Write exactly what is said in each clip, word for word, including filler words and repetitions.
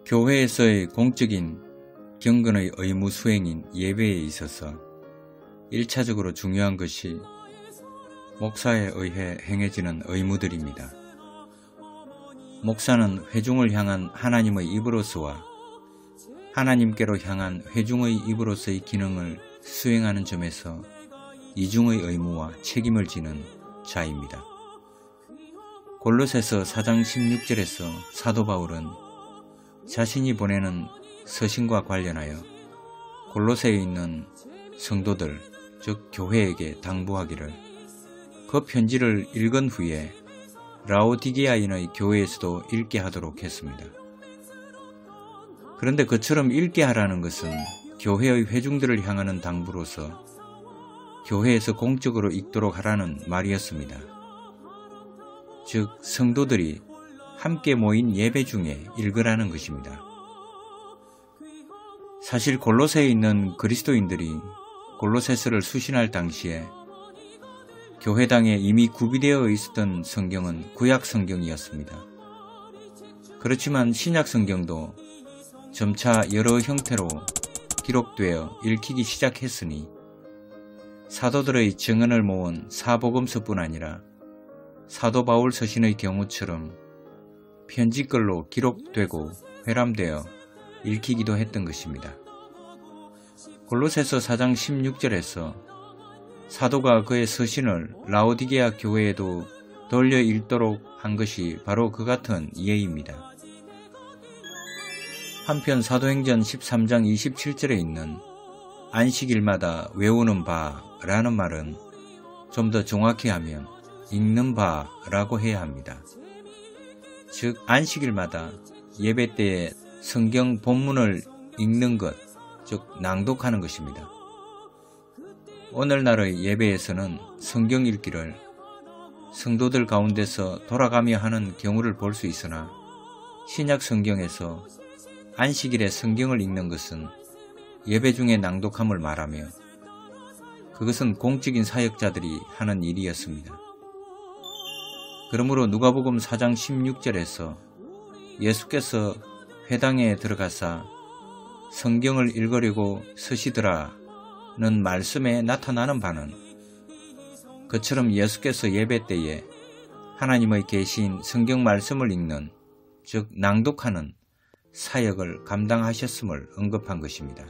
교회에서의 공적인 경건의 의무 수행인 예배에 있어서 일차적으로 중요한 것이 목사에 의해 행해지는 의무들입니다. 목사는 회중을 향한 하나님의 입으로서와 하나님께로 향한 회중의 입으로서의 기능을 수행하는 점에서 이중의 의무와 책임을 지는 자입니다. 골로새서 사 장 십육 절에서 사도 바울은 자신이 보내는 서신과 관련하여 골로새에 있는 성도들, 즉 교회에게 당부하기를 그 편지를 읽은 후에 라오디게아인의 교회에서도 읽게 하도록 했습니다. 그런데 그처럼 읽게 하라는 것은 교회의 회중들을 향하는 당부로서 교회에서 공적으로 읽도록 하라는 말이었습니다. 즉 성도들이 함께 모인 예배 중에 읽으라는 것입니다. 사실 골로새에 있는 그리스도인들이 골로새서를 수신할 당시에 교회당에 이미 구비되어 있었던 성경은 구약 성경이었습니다. 그렇지만 신약 성경도 점차 여러 형태로 기록되어 읽히기 시작했으니 사도들의 증언을 모은 사복음서뿐 아니라 사도 바울 서신의 경우처럼 편지글로 기록되고 회람되어 읽히기도 했던 것입니다. 골로새서 사 장 십육 절에서 사도가 그의 서신을 라오디게아 교회에도 돌려 읽도록 한 것이 바로 그 같은 이해입니다. 한편 사도행전 십삼 장 이십칠 절에 있는 안식일마다 외우는 바라는 말은 좀 더 정확히 하면 읽는 바라고 해야 합니다. 즉 안식일마다 예배 때에 성경 본문을 읽는 것, 즉 낭독하는 것입니다. 오늘날의 예배에서는 성경 읽기를 성도들 가운데서 돌아가며 하는 경우를 볼 수 있으나 신약 성경에서 안식일에 성경을 읽는 것은 예배 중에 낭독함을 말하며 그것은 공적인 사역자들이 하는 일이었습니다. 그러므로 누가복음 사 장 십육 절에서 예수께서 회당에 들어가사 성경을 읽으려고 서시더라는 말씀에 나타나는 바는 그처럼 예수께서 예배 때에 하나님의 계시인 성경 말씀을 읽는, 즉 낭독하는 사역을 감당하셨음을 언급한 것입니다.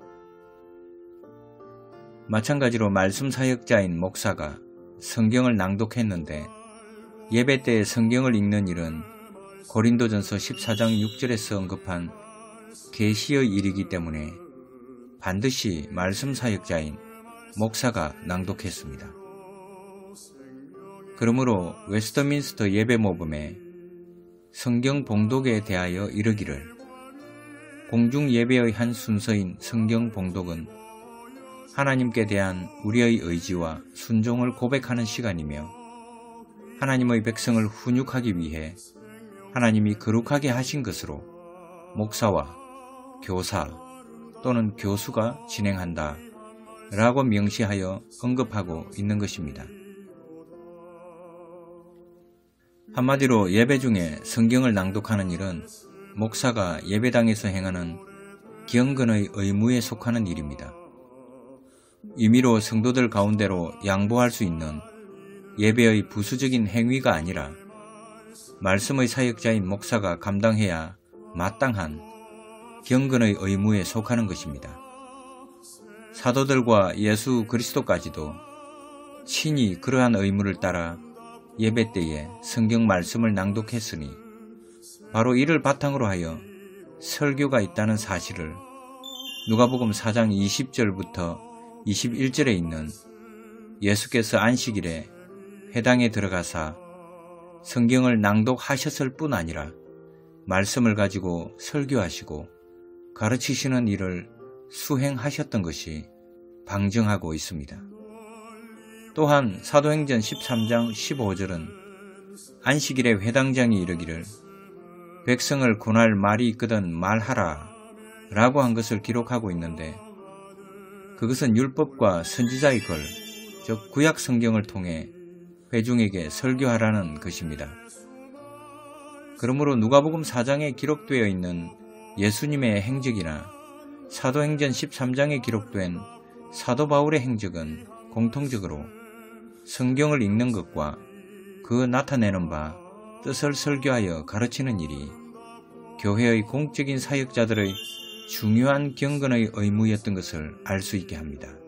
마찬가지로 말씀 사역자인 목사가 성경을 낭독했는데 예배 때에 성경을 읽는 일은 고린도전서 십사 장 육 절에서 언급한 계시의 일이기 때문에 반드시 말씀 사역자인 목사가 낭독했습니다. 그러므로 웨스트민스터 예배 모범에 성경 봉독에 대하여 이르기를 공중 예배의 한 순서인 성경 봉독은 하나님께 대한 우리의 의지와 순종을 고백하는 시간이며 하나님의 백성을 훈육하기 위해 하나님이 거룩하게 하신 것으로 목사와 교사 또는 교수가 진행한다 라고 명시하여 언급하고 있는 것입니다. 한마디로 예배 중에 성경을 낭독하는 일은 목사가 예배당에서 행하는 경건의 의무에 속하는 일입니다. 임의로 성도들 가운데로 양보할 수 있는 예배의 부수적인 행위가 아니라 말씀의 사역자인 목사가 감당해야 마땅한 경건의 의무에 속하는 것입니다. 사도들과 예수 그리스도까지도 친히 그러한 의무를 따라 예배 때에 성경 말씀을 낭독했으니 바로 이를 바탕으로 하여 설교가 있다는 사실을 누가복음 사 장 이십 절부터 이십일 절에 있는 예수께서 안식일에 회당에 들어가사 성경을 낭독하셨을 뿐 아니라 말씀을 가지고 설교하시고 가르치시는 일을 수행하셨던 것이 방증하고 있습니다. 또한 사도행전 십삼 장 십오 절은 안식일에 회당장이 이르기를 백성을 권할 말이 있거든 말하라 라고 한 것을 기록하고 있는데 그것은 율법과 선지자의 글, 즉 구약 성경을 통해 회중에게 설교하라는 것입니다. 그러므로 누가복음 사 장에 기록되어 있는 예수님의 행적이나 사도행전 십삼 장에 기록된 사도 바울의 행적은 공통적으로 성경을 읽는 것과 그 나타내는 바 뜻을 설교하여 가르치는 일이 교회의 공적인 사역자들의 중요한 경건의 의무였던 것을 알 수 있게 합니다.